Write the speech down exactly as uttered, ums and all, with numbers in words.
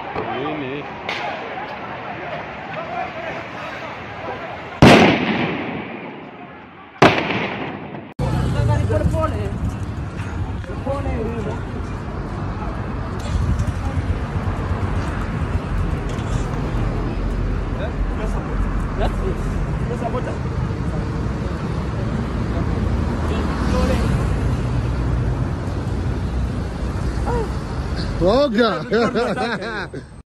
Nini? Pole pole. Pole hivyo. That's it. That's about it. Roga!